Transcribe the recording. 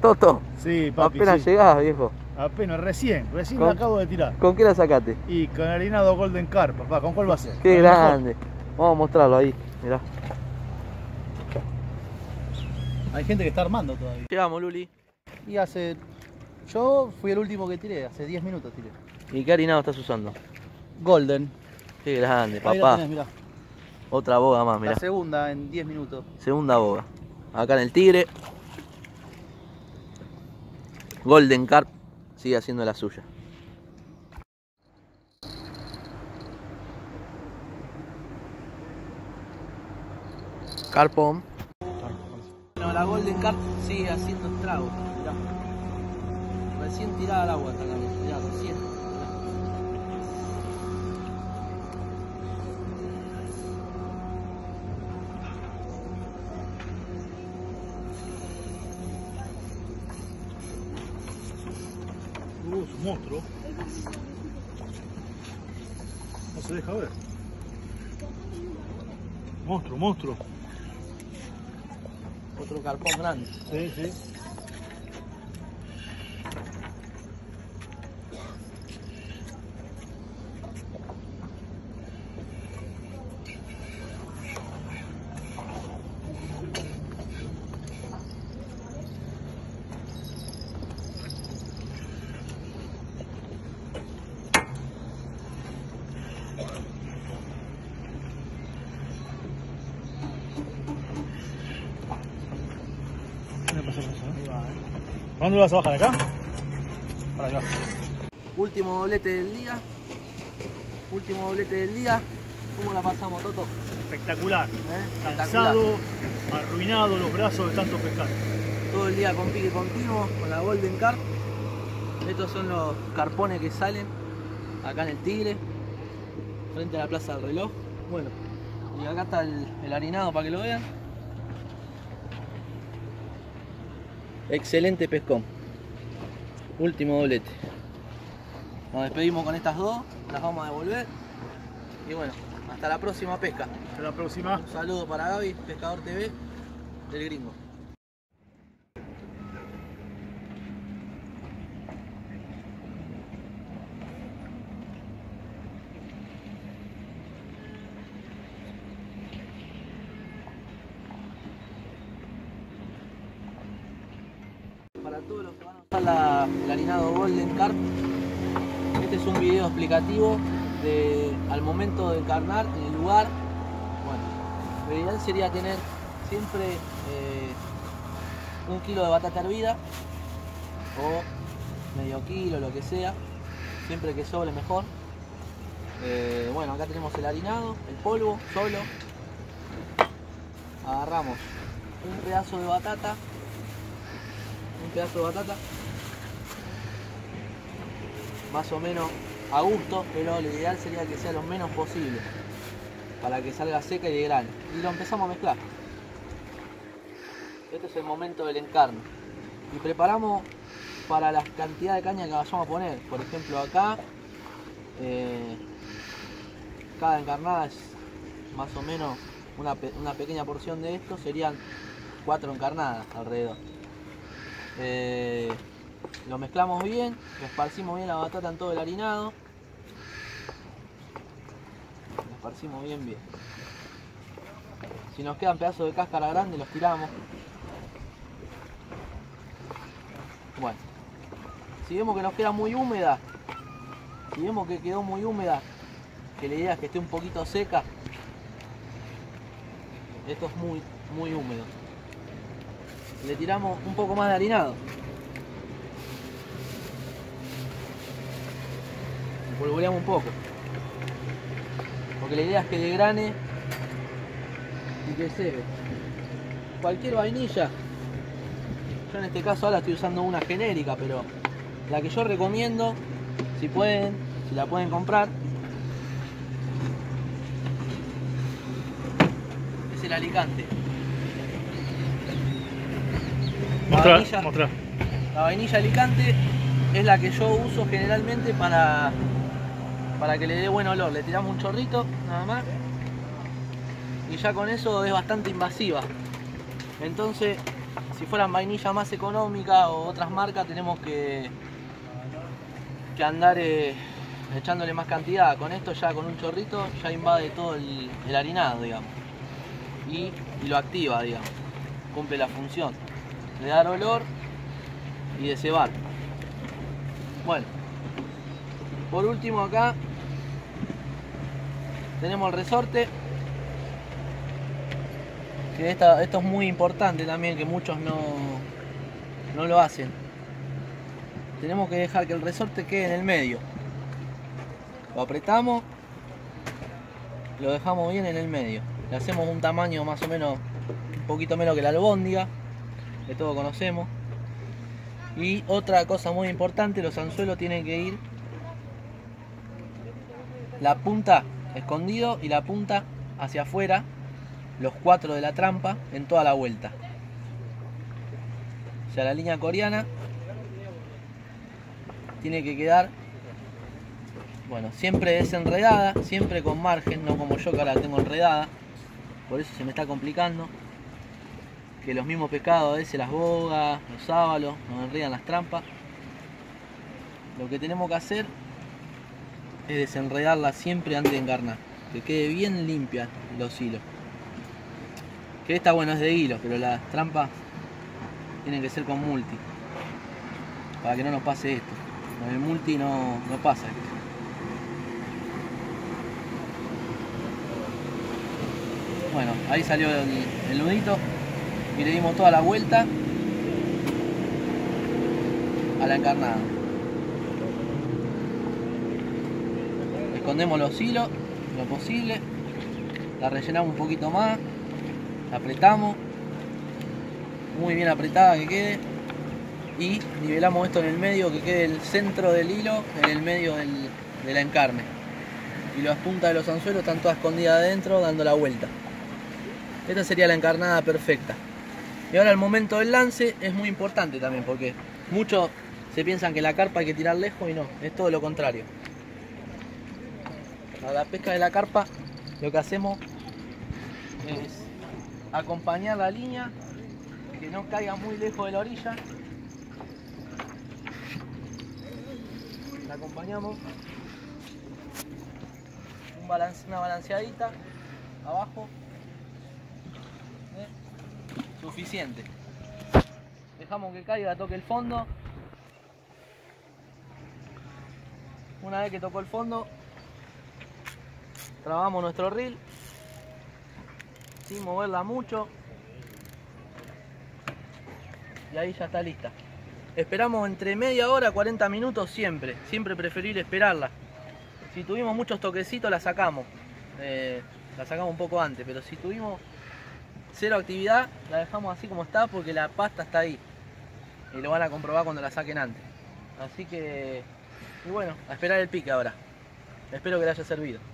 Toto. Sí, papi, Apenas sí. llegás, viejo. Apenas, recién la acabo de tirar. ¿Con qué la sacaste? Y con harinado Golden Carp, papá. ¿Con cuál va a ser? Qué Con el grande. Vamos a mostrarlo ahí, mirá. mejor. Hay gente que está armando todavía. Llegamos, Luli. Y yo fui el último que tiré, hace 10 minutos tiré. ¿Y qué harinado estás usando? Golden. Qué grande, Ahí la papá. tenés, mirá. Otra boga más, mirá. La segunda en 10 minutos. Segunda boga. Acá en el Tigre. Golden Carp sigue haciendo la suya. Carpón. Bueno, la Golden Carp sigue haciendo estragos. Mirá. Recién tirada al agua acá, mirá, recién. Mirá. Es un monstruo. No se deja ver. Monstruo. Otro carpón grande. Sí, sí. ¿Para dónde vas a bajar? ¿Acá? Para allá. Último doblete del día. Último doblete del día. ¿Cómo la pasamos, Toto? Espectacular. Espectacular. Cansado, arruinado los brazos de tanto pescar. Todo el día con pique continuo, con la Golden Carp. Estos son los carpones que salen acá en el Tigre, frente a la Plaza del Reloj. Bueno, y acá está el harinado para que lo vean. Excelente pescón. Último doblete. Nos despedimos con estas dos, las vamos a devolver. Y bueno, hasta la próxima pesca. Hasta la próxima. Un saludo para Gaby, Pescador TV, del Gringo. Para todos los que van a usar el harinado Golden Carp, este es un video explicativo al momento de encarnar en el lugar. Bueno, lo ideal sería tener siempre 1 kilo de batata hervida o medio kilo, lo que sea, siempre que sobre mejor. Bueno, acá tenemos el harinado, el polvo solo. Agarramos un pedazo de batata, más o menos a gusto, pero lo ideal sería que sea lo menos posible para que salga seca y de grano, y lo empezamos a mezclar. Este es el momento del encarno y preparamos para la cantidad de caña que vayamos a poner. Por ejemplo, acá cada encarnada es más o menos una pequeña porción de esto, serían 4 encarnadas alrededor. Lo mezclamos bien, lo esparcimos bien la batata en todo el harinado. Lo esparcimos bien. Si nos quedan pedazos de cáscara grande, los tiramos. Bueno, si vemos que nos queda muy húmeda, si vemos que quedó muy húmeda, que la idea es que esté un poquito seca, esto es muy húmedo, le tiramos un poco más de harinado. Polvoreamos un poco, porque la idea es que degrane y que se ve. Cualquier vainilla, yo en este caso ahora estoy usando una genérica, pero la que yo recomiendo, si la pueden comprar, es el Alicante. Mostrá. La vainilla Alicante es la que yo uso generalmente para que le dé buen olor. Le tiramos un chorrito nada más y ya con eso es bastante invasiva. Entonces, si fueran vainillas más económicas o otras marcas, tenemos que andar echándole más cantidad. Con esto ya con un chorrito ya invade todo el harinado, digamos, y lo activa, digamos, cumple la función de dar olor y de cebar. Bueno, por último acá tenemos el resorte, que esto es muy importante también, que muchos no lo hacen. Tenemos que dejar que el resorte quede en el medio. Lo apretamos, lo dejamos bien en el medio. Le hacemos un tamaño más o menos, un poquito menos que la albóndiga, que todos conocemos. Y otra cosa muy importante, los anzuelos tienen que ir la punta escondido y la punta hacia afuera, los 4 de la trampa en toda la vuelta. O sea, la línea coreana tiene que quedar, bueno, siempre desenredada, siempre con margen, no como yo que ahora la tengo enredada, por eso se me está complicando. Que los mismos pescados a veces, las bogas, los sábalos, nos enredan las trampas. Lo que tenemos que hacer es desenredarla siempre antes de encarnar, que quede bien limpia los hilos. Que esta, bueno, es de hilo, pero las trampas tienen que ser con multi, para que no nos pase esto. Con el multi no pasa esto. Bueno, ahí salió el nudito y le dimos toda la vuelta a la encarnada. Escondemos los hilos lo posible, la rellenamos un poquito más, la apretamos, muy bien apretada que quede, y nivelamos esto en el medio, que quede el centro del hilo en el medio de la encarne, y las puntas de los anzuelos están todas escondidas adentro dando la vuelta. Esta sería la encarnada perfecta. Y ahora el momento del lance es muy importante también, porque muchos se piensan que la carpa hay que tirar lejos y no, es todo lo contrario. A la pesca de la carpa lo que hacemos es acompañar la línea, que no caiga muy lejos de la orilla. La acompañamos, una balanceadita abajo, suficiente. Dejamos que caiga, toque el fondo. Una vez que tocó el fondo, trabamos nuestro reel sin moverla mucho, y ahí ya está lista. Esperamos entre media hora a 40 minutos, siempre preferible esperarla. Si tuvimos muchos toquecitos la sacamos un poco antes, pero si tuvimos cero actividad la dejamos así como está, porque la pasta está ahí y lo van a comprobar cuando la saquen antes. Así que, y bueno, a esperar el pique ahora. Espero que le haya servido.